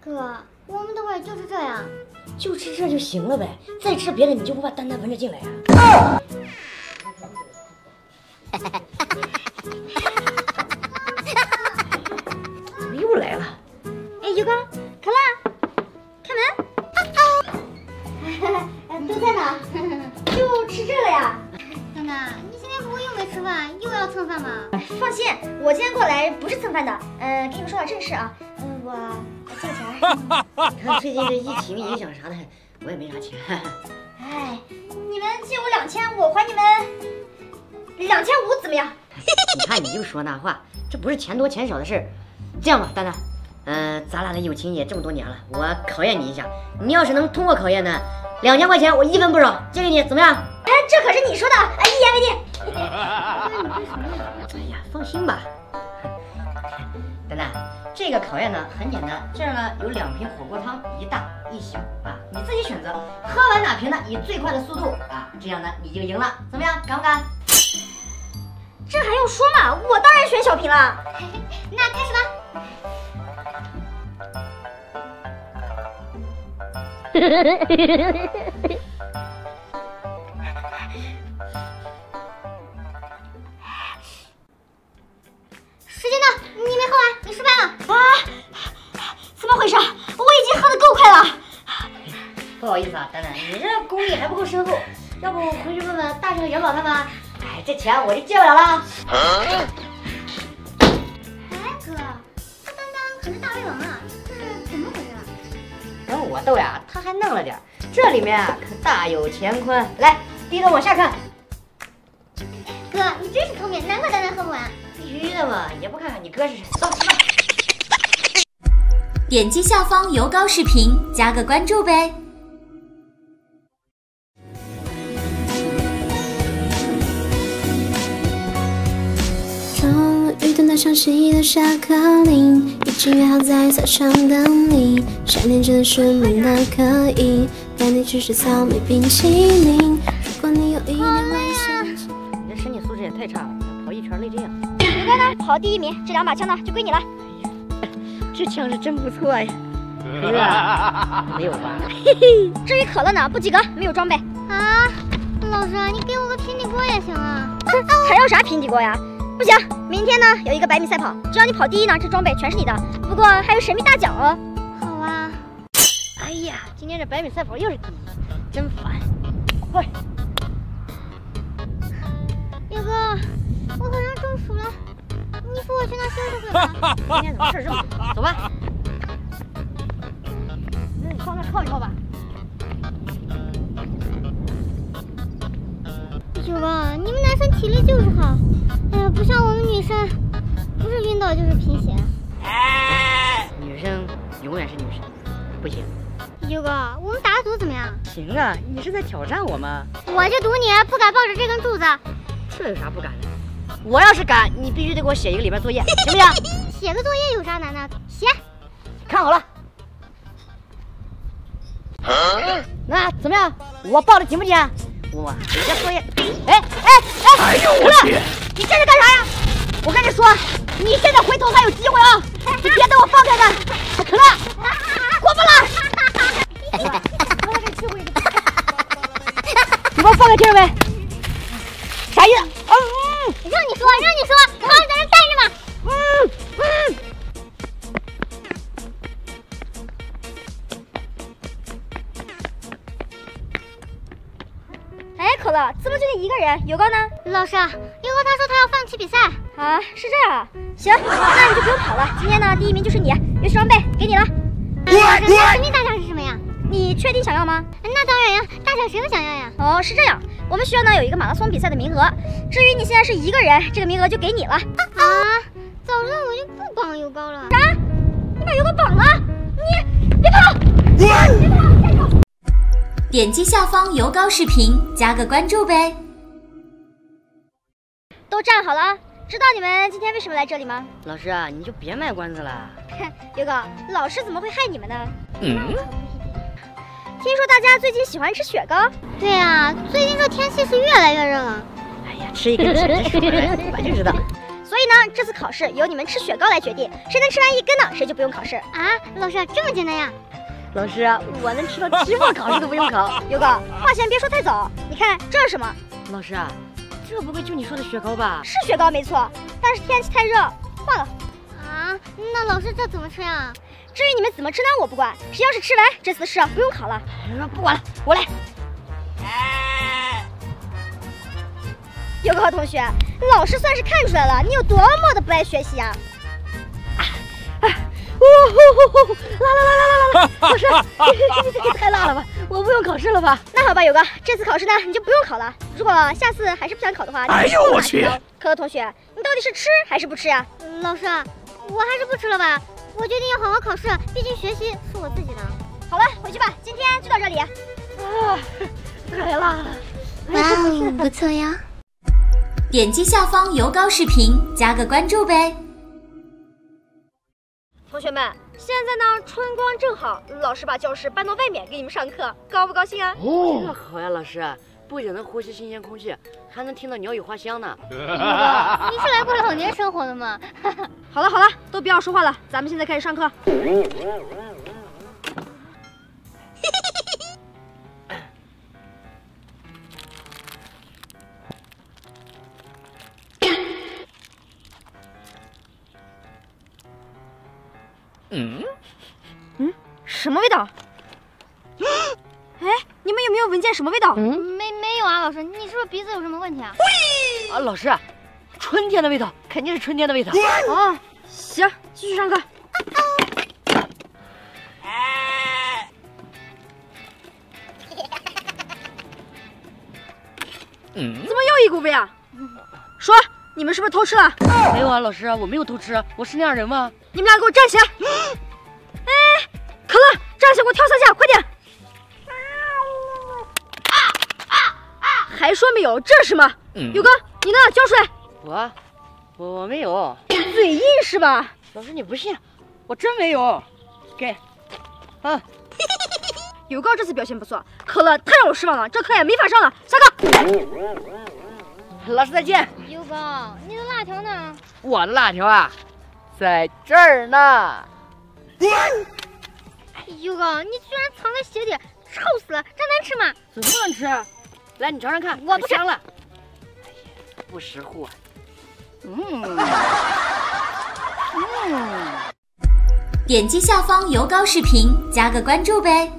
哥，我们等会儿就吃这呀？ 就吃这就行了呗，再吃别的你就不怕丹丹闻着进来呀？怎么又来了？ 哎，优哥，可乐，开门。都在呢，就吃这个呀。丹丹，你今天不会又没吃饭，又要蹭饭吗？ 放心，我今天过来不是蹭饭的。跟你们说点正事啊。我借钱。 你看最近这疫情影响啥的，我也没啥钱。 哎，你们借我2000，我还你们2500，怎么样？ 你看你就说那话，这不是钱多钱少的事儿。这样吧，丹丹，咱俩的友情也这么多年了，我考验你一下，你要是能通过考验呢，2000块钱我1分不少，借给你，怎么样？ 哎，这可是你说的，一言为定。 哎呀，放心吧，丹丹，这个考验呢很简单，这儿呢有2瓶火锅汤，一大一小啊，你自己选择，喝完哪瓶呢以最快的速度啊，这样呢你就赢了，怎么样？敢不敢？ 这还用说吗？我当然选小瓶了。 那开始吧。时间到，你没喝完，你失败了。 啊？怎么回事？我已经喝得够快了。 不好意思啊，丹丹，你这功力还不够深厚，要不回去问问大圣和元宝他们？哎，这钱我就借不了了。 哎哥，这丹丹可是大胃王啊，这是怎么回事？ 等我逗呀，他还弄了点，这里面啊可大有乾坤。来，低头往下看。 哥，你真是聪明，难怪丹丹喝不完。 必须的嘛，也不看看你哥是谁。走，吃饭。 点击下方油膏视频，加个关注呗。 终于等到想起的下课铃，已经约好在操场等你。夏天真的是闷得可以，带你去吃草莓冰淇淋。如果你有一点关心， 你这身体素质也太差了，跑一圈累这样。 你刚刚跑第1名，这2把枪呢就归你了。 这枪是真不错呀。可乐没有吧？ 嘿嘿。至于可乐呢，不及格，没有装备。 啊，老师，你给我个平底锅也行啊。 还要啥平底锅呀？不行，明天呢有一个100米赛跑，只要你跑第1呢，这装备全是你的。不过还有神秘大奖哦。 好啊。 哎呀，今天这100米赛跑又是第1，真烦。快！ 岳哥，我好像中暑了，你扶我去那休息会吧。 今天怎么事这么多？走吧。那你放那靠一靠吧。 岳哥，你们男生体力就是好，哎呀，不像我们女生，不是晕倒就是贫血。 女生永远是女生，不行。 岳哥，我们打个赌怎么样？ 行啊，你是在挑战我吗？ 我就赌你不敢抱着这根柱子。 这有啥不敢的？我要是敢，你必须得给我写1个礼拜作业，行不行？ 写个作业有啥难的？写。 看好了。那怎么样？我报的紧不紧？我这作业，哎呦我去！ 你这是干啥呀？我跟你说，你现在回头还有机会啊！你别等我放开他。可乐，过分了！ 你给我放开听着没？啥意思？ 让你说，好好在这待着嘛。 哎，可乐，怎么就你一个人？有高呢？ 老师，以后他说他要放弃比赛啊，是这样啊。行，那你就不用跑了。今天呢，第1名就是你，游戏装备给你了。 老师，那神秘大奖是什么呀？ 你确定想要吗？ 那当然呀，大奖谁不想要呀？ 哦，是这样，我们学校呢有一个马拉松比赛的名额，至于你现在是1个人，这个名额就给你了。 啊，早知道我就不绑油膏了。 啥？你把油膏绑了？你别跑！别跑！站住！ 点击下方油膏视频，加个关注呗。 都站好了啊！知道你们今天为什么来这里吗？ 老师啊，你就别卖关子了。 优哥，老师怎么会害你们呢？听说大家最近喜欢吃雪糕。 对啊，最近这天气是越来越热了。 哎呀，吃一根指着说的，我就知道。 所以呢，这次考试由你们吃雪糕来决定，谁能吃完1根呢，谁就不用考试。 啊，老师这么简单呀？ 老师，我能吃到期末考试都不用考。有个话先别说太早，你看这是什么？ 老师，这不会就你说的雪糕吧？ 是雪糕没错，但是天气太热化了。 啊，那老师这怎么吃呀？ 至于你们怎么吃呢，我不管，谁要是吃完，这次的试不用考了。 不管了，我来。 有个同学，老师算是看出来了，你有多么的不爱学习啊！辣！老师，这个太辣了吧，我不用考试了吧？那好吧，有个，这次考试呢，你就不用考了。如果下次还是不想考的话， 哎呦我去！ 可乐同学，你到底是吃还是不吃呀？ 老师，我还是不吃了吧。我决定要好好考试，毕竟学习是我自己的。 好了，回去吧，今天就到这里。啊，太辣了！ 哇哦，不错呀！ 点击下方油膏视频，加个关注呗。 同学们，现在呢春光正好，老师把教室搬到外面给你们上课，高不高兴啊？ 哦，这好呀，老师，不仅能呼吸新鲜空气，还能听到鸟语花香呢。 你是来过2年生活的吗？ 好了，都不要说话了，咱们现在开始上课。什么味道？哎，你们有没有闻见什么味道？ 没有啊，老师，你是不是鼻子有什么问题啊？ 啊，老师，春天的味道，肯定是春天的味道。 哦，行，继续上课。怎么又一股味啊？说，你们是不是偷吃了？ 没有啊，老师，我没有偷吃，我是那样人吗？ 你们俩给我站起来！哎，可乐，站起来，给我跳3下，快点！还说没有，这是什么？有哥，你呢？交出来！ 我没有。 嘴硬是吧？ 老师，你不信？我真没有。给，啊。 有高这次表现不错，可乐太让我失望了，这课也没法上了，下课。 老师再见。 优高，你的辣条呢？ 我的辣条啊，在这儿呢。 优高，你居然藏在鞋底，臭死了，这能吃吗？ 怎么不能吃？来，你尝尝看， 我不吃香了。哎呀，不识货。 点击下方油膏视频，加个关注呗。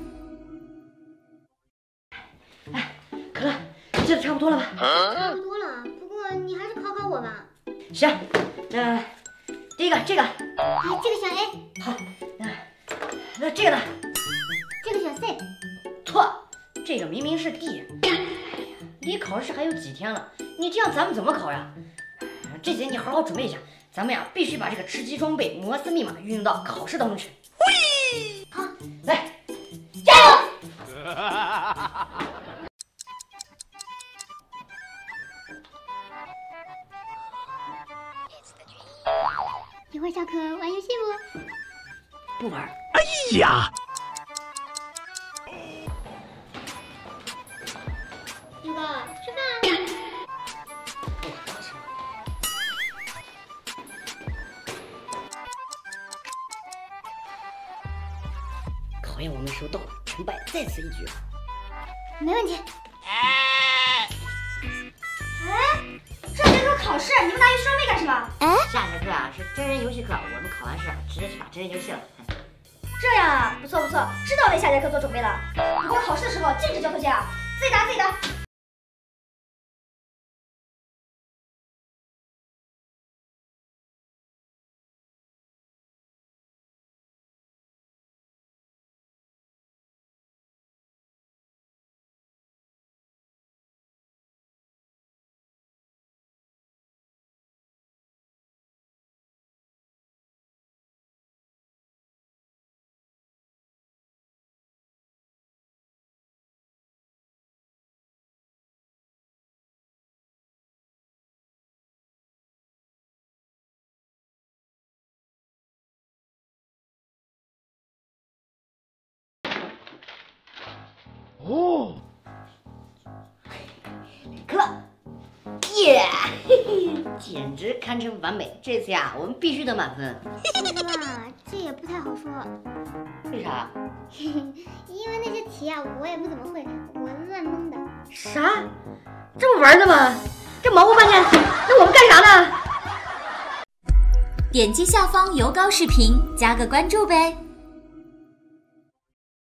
可乐，这差不多了吧？ 差不多了，不过你还是考考我吧。 行，第一个这个， 这个选 A， 好，那这个呢？ 这个选 C， 错，这个明明是 D。哎呀，离考试还有几天了，你这样咱们怎么考呀？这节你好好准备一下，咱们呀必须把这个吃鸡装备摩斯密码运用到考试当中去。好，来，加油！ 一会儿下课玩游戏不？ 不玩。 哎呀！ 优高，吃饭。 考验我们的时候到了，成败在此一举。 没问题。 哎，这节课考试，你们拿去双倍干什么？ 下节课啊是真人游戏课，我们考完试直接去打真人游戏了。 这样啊，不错，知道为下节课做准备了。不过考试的时候禁止交头接耳，自己答。 哦，可乐， 耶，简直堪称完美。这次呀，我们必须得满分。 是吧？这也不太好说。 为啥？ 因为那些题啊，我也不怎么会，我乱蒙的。 啥？这么玩的吗？这忙活半天，那我们干啥呢？ 点击下方游高视频，加个关注呗。